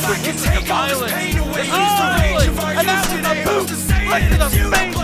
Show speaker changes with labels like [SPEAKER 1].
[SPEAKER 1] this is the violence. Oh, and that was a boot right to the face.